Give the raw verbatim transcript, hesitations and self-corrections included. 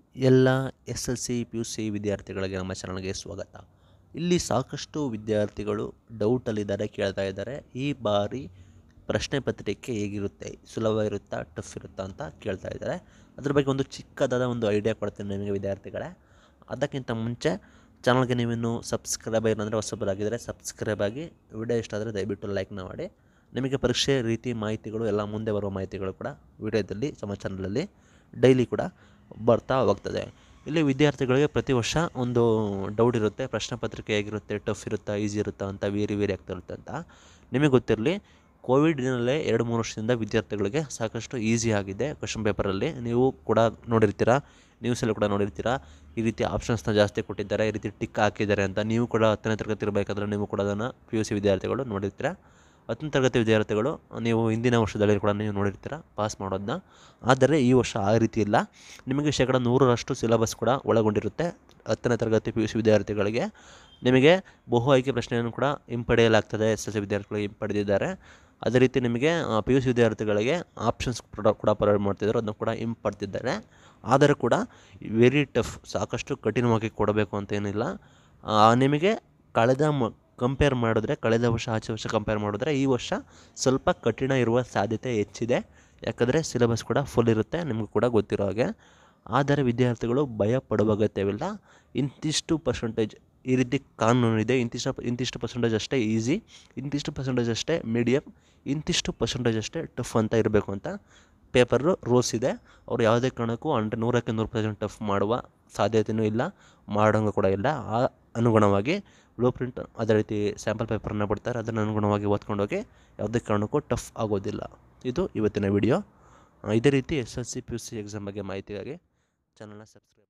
ಎಲ್ಲ S L C P U C ವಿದ್ಯಾರ್ಥಿಗಳಿಗೆ ನಮ್ಮ ಚಾನಲ್ಗೆ ಸ್ವಾಗತ. ಇಲ್ಲಿ ಸಾಕಷ್ಟು ವಿದ್ಯಾರ್ಥಿಗಳು ಡೌಟಲ್ಲಿದ್ದಾರೆ, ಕೇಳ್ತಾ ಇದ್ದಾರೆ. ಈ ಬಾರಿ ಪ್ರಶ್ನೆ ಪತ್ರಿಕೆ ಹೇಗಿರುತ್ತೆ, ಸುಲಭ ಇರುತ್ತಾ, ಟಫ್ ಇರುತ್ತಾ ಅಂತ ಕೇಳ್ತಾ ಇದ್ದಾರೆ. ಅದ್ರ ಬಗ್ಗೆ ಒಂದು ಚಿಕ್ಕದಾದ ಒಂದು ಐಡಿಯಾ ಕೊಡ್ತೀನಿ ನಿಮಗೆ ವಿದ್ಯಾರ್ಥಿಗಳೇ. ಅದಕ್ಕಿಂತ ಮುಂಚೆ ಚಾನಲ್ಗೆ ನೀವಿನ್ನೂ ಸಬ್ಸ್ಕ್ರೈಬ್ ಆಗಿಲ್ಲ ಹೊಸಬರಾಗಿದ್ದರೆ ಸಬ್ಸ್ಕ್ರೈಬ್ ಆಗಿ, ವಿಡಿಯೋ ಇಷ್ಟ ಆದರೆ ದಯವಿಟ್ಟು ಲೈಕ್ನ ಮಾಡಿ. ನಿಮಗೆ ಪರೀಕ್ಷೆ ರೀತಿ ಮಾಹಿತಿಗಳು ಎಲ್ಲ ಮುಂದೆ ಬರುವ ಮಾಹಿತಿಗಳು ಕೂಡ ವಿಡಿಯೋದಲ್ಲಿ ನಮ್ಮ ಚಾನಲಲ್ಲಿ ಡೈಲಿ ಕೂಡ ಬರ್ತಾ ಹೋಗ್ತದೆ. ಇಲ್ಲಿ ವಿದ್ಯಾರ್ಥಿಗಳಿಗೆ ಪ್ರತಿ ವರ್ಷ ಒಂದು ಡೌಟ್ ಇರುತ್ತೆ, ಪ್ರಶ್ನೆ ಪತ್ರಿಕೆ ಹೇಗಿರುತ್ತೆ, ಟಫ್ ಇರುತ್ತಾ, ಈಸಿ ಇರುತ್ತಾ ಅಂತ, ವೇರಿ ವೇರಿ ಆಗ್ತಿರುತ್ತೆ ಅಂತ. ನಿಮಗೆ ಗೊತ್ತಿರಲಿ, ಕೋವಿಡ್ನಲ್ಲೇ ಎರಡು ಮೂರು ವರ್ಷದಿಂದ ವಿದ್ಯಾರ್ಥಿಗಳಿಗೆ ಸಾಕಷ್ಟು ಈಸಿ ಆಗಿದೆ ಕ್ವಶನ್ ಪೇಪರಲ್ಲಿ. ನೀವು ಕೂಡ ನೋಡಿರ್ತೀರಾ, ನ್ಯೂಸಲ್ಲಿ ಕೂಡ ನೋಡಿರ್ತೀರಾ, ಈ ರೀತಿ ಆಪ್ಷನ್ಸ್ನ ಜಾಸ್ತಿ ಕೊಟ್ಟಿದ್ದಾರೆ, ಈ ರೀತಿ ಟಿಕ್ ಹಾಕಿದ್ದಾರೆ ಅಂತ. ನೀವು ಕೂಡ ಹತ್ತನೇ ತರಗತಿ ಇರಬೇಕಾದ್ರೆ ನೀವು ಕೂಡ ಅದನ್ನು ಪಿ ಯು ಸಿ ವಿದ್ಯಾರ್ಥಿಗಳು ನೋಡಿರ್ತೀರಾ. ಹತ್ತನೇ ತರಗತಿ ವಿದ್ಯಾರ್ಥಿಗಳು ನೀವು ಹಿಂದಿನ ವರ್ಷದಲ್ಲಿ ಕೂಡ ನೀವು ನೋಡಿರ್ತೀರ ಪಾಸ್ ಮಾಡೋದನ್ನ. ಆದರೆ ಈ ವರ್ಷ ಆ ರೀತಿ ಇಲ್ಲ. ನಿಮಗೆ ಶೇಕಡ ನೂರರಷ್ಟು ಸಿಲೆಬಸ್ ಕೂಡ ಒಳಗೊಂಡಿರುತ್ತೆ. ಹತ್ತನೇ ತರಗತಿ ಪಿ ಯು ಸಿ ವಿದ್ಯಾರ್ಥಿಗಳಿಗೆ ನಿಮಗೆ ಬಹು ಆಯ್ಕೆ ಪ್ರಶ್ನೆಯನ್ನು ಕೂಡ ಹಿಂಪಡೆಯಲಾಗ್ತದೆ. ಎಸ್ ಎಲ್ ಸಿ ವಿದ್ಯಾರ್ಥಿಗಳು ಹಿಂಪಡೆದಿದ್ದಾರೆ. ಅದೇ ರೀತಿ ನಿಮಗೆ ಪಿ ಯು ಸಿ ವಿದ್ಯಾರ್ಥಿಗಳಿಗೆ ಆಪ್ಷನ್ಸ್ ಕೂಡ ಕೂಡ ಪ್ರೊವೈಡ್ ಮಾಡ್ತಿದ್ದಾರೆ, ಅದನ್ನು ಕೂಡ ಹಿಂಪಡ್ತಿದ್ದಾರೆ. ಆದರೆ ಕೂಡ ವೆರಿ ಟಫ್, ಸಾಕಷ್ಟು ಕಠಿಣವಾಗಿ ಕೊಡಬೇಕು ಅಂತೇನಿಲ್ಲ. ನಿಮಗೆ ಕಳೆದ ಮ ಕಂಪೇರ್ ಮಾಡಿದ್ರೆ ಕಳೆದ ವರ್ಷ ಆಚೆ ವರ್ಷ ಕಂಪೇರ್ ಮಾಡಿದ್ರೆ ಈ ವರ್ಷ ಸ್ವಲ್ಪ ಕಠಿಣ ಇರುವ ಸಾಧ್ಯತೆ ಹೆಚ್ಚಿದೆ. ಯಾಕಂದರೆ ಸಿಲೆಬಸ್ ಕೂಡ ಫುಲ್ ಇರುತ್ತೆ, ನಿಮಗೂ ಕೂಡ ಗೊತ್ತಿರೋ ಹಾಗೆ. ಆದರೆ ವಿದ್ಯಾರ್ಥಿಗಳು ಭಯ ಪಡುವ ಅಗತ್ಯವಿಲ್ಲ. ಇಂತಿಷ್ಟು ಪರ್ಸೆಂಟೇಜ್ ಈ ರೀತಿ ಕಾನೂನಿದೆ, ಇಂತಿಷ್ಟು ಇಂತಿಷ್ಟು ಪರ್ಸೆಂಟೇಜ್ ಅಷ್ಟೇ ಈಸಿ, ಇಂತಿಷ್ಟು ಪರ್ಸೆಂಟೇಜ್ ಅಷ್ಟೇ ಮೀಡಿಯಮ್, ಇಂತಿಷ್ಟು ಪರ್ಸೆಂಟೇಜ್ ಅಷ್ಟೇ ಟಫ್ ಅಂತ ಇರಬೇಕು ಅಂತ ಪೇಪರು ರೂಲ್ಸ್ ಇದೆ. ಅವರು ಯಾವುದೇ ಕಾರಣಕ್ಕೂ ಹಂಡ್ರೆ ನೂರಕ್ಕೆ ನೂರು ಪರ್ಸೆಂಟ್ ಟಫ್ ಮಾಡುವ ಸಾಧ್ಯತೆಯೂ ಇಲ್ಲ, ಮಾಡೋಂಗೂ ಕೂಡ ಇಲ್ಲ. ಆ ಅನುಗುಣವಾಗಿ ಬ್ಲೂ ಪ್ರಿಂಟ್ ಅದೇ ರೀತಿ ಸ್ಯಾಂಪಲ್ ಪೇಪರನ್ನ ಬಿಡ್ತಾರೆ, ಅದನ್ನು ಅನುಗುಣವಾಗಿ ಓದ್ಕೊಂಡೋಗಿ ಯಾವುದೇ ಕಾರಣಕ್ಕೂ ಟಫ್ ಆಗೋದಿಲ್ಲ. ಇದು ಇವತ್ತಿನ ವಿಡಿಯೋ. ಇದೇ ರೀತಿ S L C P U C exam ಬಗ್ಗೆ ಮಾಹಿತಿಗಾಗಿ ಚಾನಲ್ನ ಸಬ್ಸ್ಕ್ರೈಬ್